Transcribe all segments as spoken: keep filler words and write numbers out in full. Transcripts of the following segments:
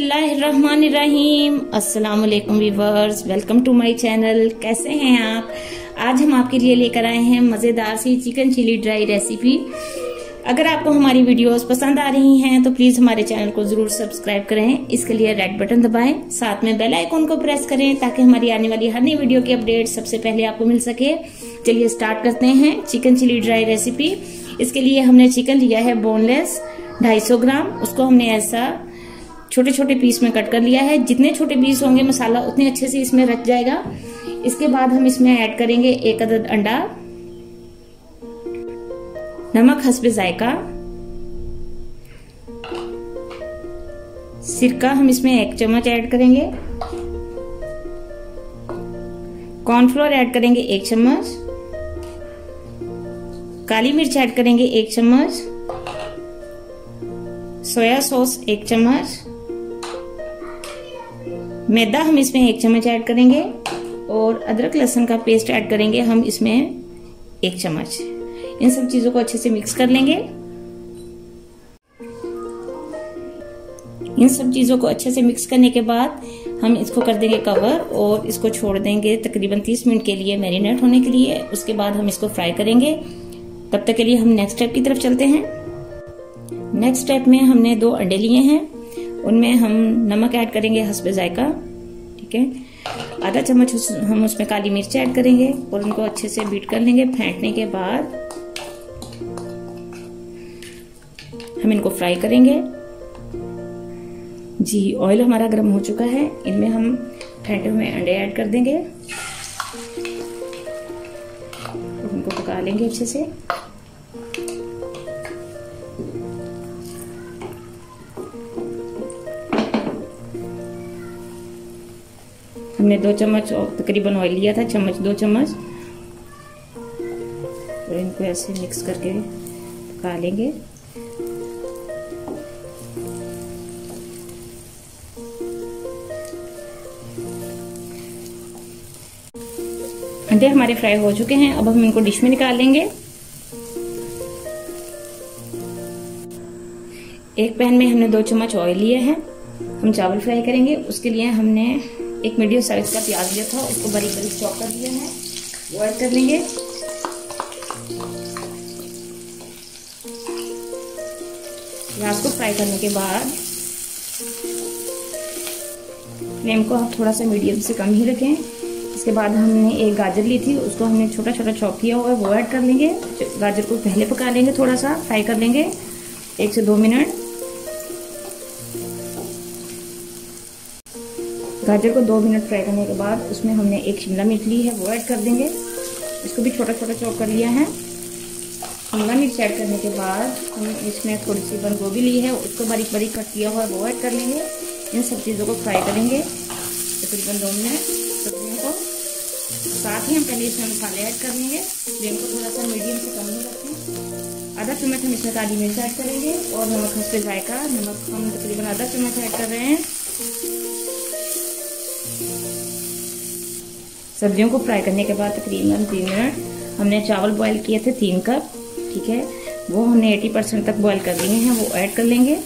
बिस्मिल्लाहिर्रहमानिर्रहीम। अस्सलाम वालेकुम viewers, welcome to my channel. कैसे हैं आप? आज हम आपके लिए लेकर आए हैं मजेदार सी चिकन चिली ड्राई रेसिपी। अगर आपको हमारी वीडियोस पसंद आ रही हैं तो प्लीज हमारे चैनल को जरूर सब्सक्राइब करें। इसके लिए रेड बटन दबाएं, साथ में बेल आइकन को प्रेस करें ताकि हमारी आने वाली हर नई वीडियो की अपडेट सबसे पहले आपको मिल सके। चलिए स्टार्ट करते हैं चिकन चिली ड्राई रेसिपी। इसके लिए हमने चिकन लिया है बोनलेस दो सौ पचास ग्राम। उसको हमने ऐसा छोटे छोटे पीस में कट कर लिया है। जितने छोटे पीस होंगे मसाला उतने अच्छे से इसमें रच जाएगा। इसके बाद हम इसमें ऐड करेंगे एक अदद अंडा, नमक हस्बे जायका, सिरका हम इसमें एक चम्मच ऐड करेंगे, कॉर्नफ्लोर ऐड करेंगे एक चम्मच, काली मिर्च ऐड करेंगे एक चम्मच, सोया सॉस एक चम्मच, मैदा हम इसमें एक चम्मच ऐड करेंगे और अदरक लहसुन का पेस्ट ऐड करेंगे हम इसमें एक चम्मच। इन सब चीजों को अच्छे से मिक्स कर लेंगे। इन सब चीजों को अच्छे से मिक्स करने के बाद हम इसको कर देंगे कवर और इसको छोड़ देंगे तकरीबन तीस मिनट के लिए मैरिनेट होने के लिए। उसके बाद हम इसको फ्राई करेंगे। तब तक के लिए हम नेक्स्ट स्टेप की तरफ चलते हैं। नेक्स्ट स्टेप में हमने दो अंडे लिए हैं, उनमें हम नमक ऐड करेंगे हस्बे जायका, ठीक है। आधा चम्मच उस, हम उसमें काली मिर्च ऐड करेंगे और उनको अच्छे से बीट कर लेंगे। फेंटने के बाद हम इनको फ्राई करेंगे। जी, ऑयल हमारा गर्म हो चुका है। इनमें हम फेंटे हुए अंडे ऐड कर देंगे और उनको पका लेंगे अच्छे से। हमने दो चम्मच और तकरीबन ऑयल लिया था, चम्मच दो चम्मच, और इनको ऐसे मिक्स करके पका लेंगे। अंडे हमारे फ्राई हो चुके हैं। अब हम इनको डिश में निकाल लेंगे। एक पैन में हमने दो चम्मच ऑयल लिए हैं। हम चावल फ्राई करेंगे। उसके लिए हमने एक मीडियम साइज का प्याज लिया था, उसको बारीक बारीक चॉप कर दिया है, वो ऐड कर लेंगे। प्याज को फ्राई करने के बाद फ्लेम को आप थोड़ा सा मीडियम से कम ही रखें। इसके बाद हमने एक गाजर ली थी, उसको हमने छोटा छोटा चॉप किया हुआ है, वो ऐड कर लेंगे। गाजर को पहले पका लेंगे, थोड़ा सा फ्राई कर लेंगे एक से दो मिनट। गाजर को दो मिनट फ्राई करने के बाद उसमें हमने एक शिमला मिर्च ली है, वो ऐड कर देंगे। इसको भी छोटा छोटा चॉप कर लिया है। शिमला मिर्च ऐड करने के बाद हम इसमें थोड़ी सी बंद गोभी ली है, उसको बारीक बारीक कट किया हुआ है, वो ऐड कर लेंगे। इन सब चीज़ों को फ्राई करेंगे तकरीबन दो मिनट सब्जियों को। साथ ही हम पहले इसमें मसाले ऐड कर लेंगे। फ्लेम को थोड़ा सा मीडियम से कम ही रखें। आधा चम्मच हम इसमें काली मिर्च ऐड करेंगे और नमक हस्बे जायका, नमक हम तकरीबन आधा चम्मच ऐड कर रहे हैं। सब्जियों को फ्राई करने के बाद तकरीबन तीन मिनट हमने चावल बॉईल किए थे तीन कप, ठीक है, वो हमने अस्सी परसेंट तक बॉईल कर लिए हैं, वो ऐड कर लेंगे।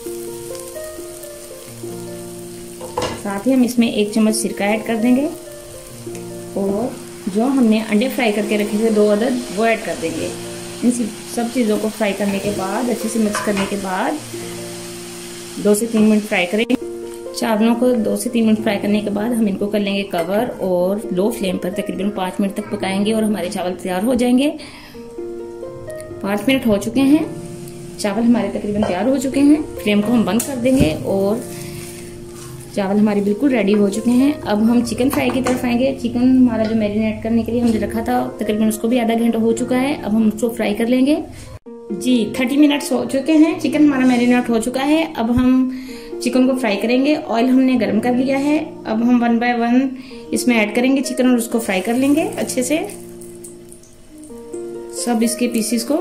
साथ ही हम इसमें एक चम्मच सिरका ऐड कर देंगे और जो हमने अंडे फ्राई करके रखे थे दो अदद, वो ऐड कर देंगे। इन सब चीज़ों को फ्राई करने के बाद अच्छे से मिक्स करने के बाद दो से तीन मिनट फ्राई करेंगे। चावलों को दो से तीन मिनट फ्राई करने के बाद हम इनको कर लेंगे कवर और लो फ्लेम पर तकरीबन पाँच मिनट तक पकाएंगे और हमारे चावल तैयार हो जाएंगे। पाँच मिनट हो चुके हैं, चावल हमारे तकरीबन तैयार हो चुके हैं। फ्लेम को हम बंद कर देंगे और चावल हमारे बिल्कुल रेडी हो चुके हैं। अब हम चिकन फ्राई की तरफ आएंगे। चिकन हमारा जो मैरिनेट करने के लिए हमने रखा था तकरीबन उसको भी आधा घंटा हो चुका है। अब हम उसको फ्राई कर लेंगे। जी, तीस मिनट्स हो चुके हैं, चिकन हमारा मैरिनेट हो चुका है। अब हम चिकन को फ्राई करेंगे। ऑयल हमने गर्म कर लिया है। अब हम वन बाय वन इसमें ऐड करेंगे चिकन और उसको फ्राई कर लेंगे अच्छे से, सब इसके पीसेस को।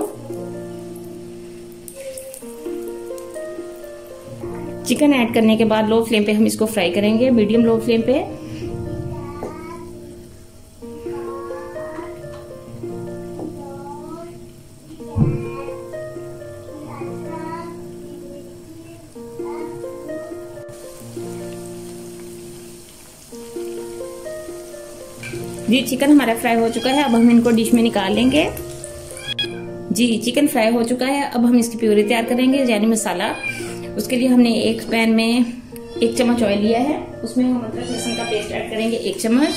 चिकन ऐड करने के बाद लो फ्लेम पे हम इसको फ्राई करेंगे, मीडियम लो फ्लेम पे। जी चिकन हमारा फ्राई हो चुका है, अब हम इनको डिश में निकाल लेंगे। जी चिकन फ्राई हो चुका है, अब हम इसकी प्यूरी तैयार करेंगे यानी मसाला। उसके लिए हमने एक पैन में एक चम्मच ऑयल लिया है, उसमें हम अदरक लहसुन का पेस्ट ऐड करेंगे एक चम्मच।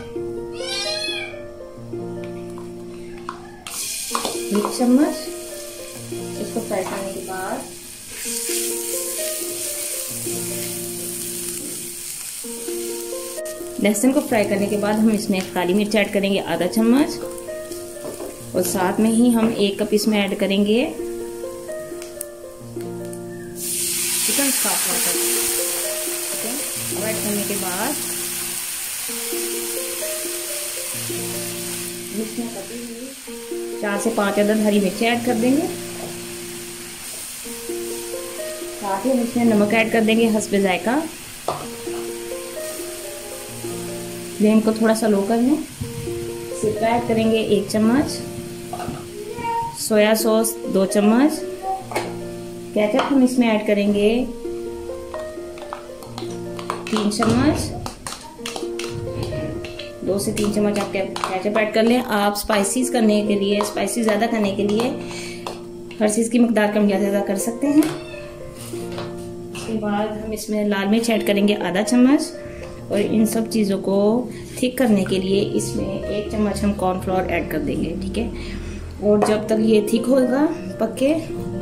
एक चम्मच इसको फ्राई करने के बाद लहसुन को फ्राई करने के बाद हम इसमें काली मिर्च ऐड करेंगे आधा चम्मच, और साथ में ही हम एक कप इसमें ऐड करेंगे चिकन स्टॉक वाटर। ठीक है, अब ऐड करने के बाद इसमें कटी हुई चार से पांच अदद हरी मिर्ची ऐड कर देंगे। साथ ही हम इसमें नमक ऐड कर देंगे हस्बे जायका। फ्लेम को थोड़ा सा लो कर लें। सिरका ऐड करेंगे एक चम्मच, सोया सॉस दो चम्मच, केचप हम इसमें ऐड करेंगे तीन चम्मच, दो से तीन चम्मच आप केचप ऐड कर लें। आप स्पाइसीज करने के लिए, स्पाइसी ज़्यादा करने के लिए हर चीज़ की मकदार कम या ज़्यादा कर सकते हैं। उसके बाद हम इसमें लाल मिर्च ऐड करेंगे आधा चम्मच, और इन सब चीज़ों को थिक करने के लिए इसमें एक चम्मच हम कॉर्नफ्लोर ऐड कर देंगे। ठीक है, और जब तक ये थिक होगा पक्के,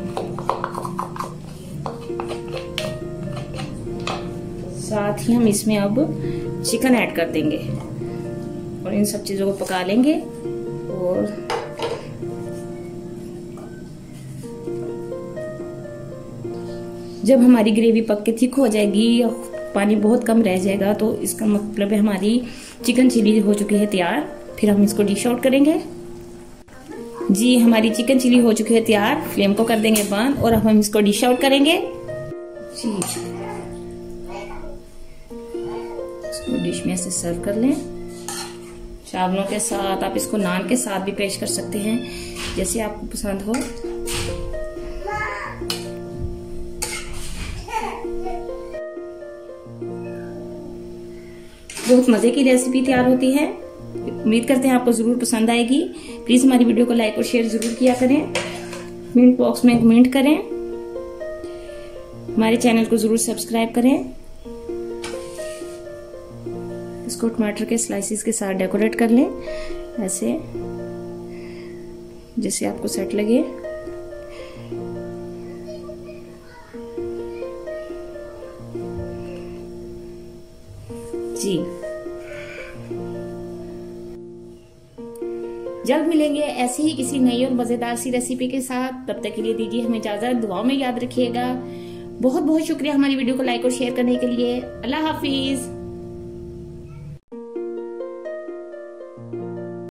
साथ ही हम इसमें अब चिकन ऐड कर देंगे और इन सब चीज़ों को पका लेंगे। और जब हमारी ग्रेवी पक के थिक हो जाएगी, पानी बहुत कम रह जाएगा, तो इसका मतलब है हमारी चिकन चिली हो चुकी है तैयार। फिर हम इसको डिश आउट करेंगे। जी हमारी चिकन चिली हो चुकी है तैयार, फ्लेम को कर देंगे बंद और अब हम इसको डिश आउट करेंगे। जी इसको डिश में से सर्व कर लें चावलों के साथ। आप इसको नान के साथ भी पेश कर सकते हैं, जैसे आपको पसंद हो। बहुत मजे की रेसिपी तैयार होती है। उम्मीद करते हैं आपको जरूर पसंद आएगी। प्लीज हमारी वीडियो को लाइक और शेयर जरूर किया करें। कमेंट बॉक्स में कमेंट करें, हमारे चैनल को जरूर सब्सक्राइब करें। इसको टमाटर के स्लाइसिस के साथ डेकोरेट कर लें, ऐसे जैसे आपको सेट लगे। जी जल्द मिलेंगे ऐसी ही किसी नई और मजेदार सी रेसिपी के साथ। तब तक के लिए दीजिए हमें इजाजत। दुआओं में याद रखिएगा। बहुत बहुत शुक्रिया हमारी वीडियो को लाइक और शेयर करने के लिए। अल्लाह हाफिज।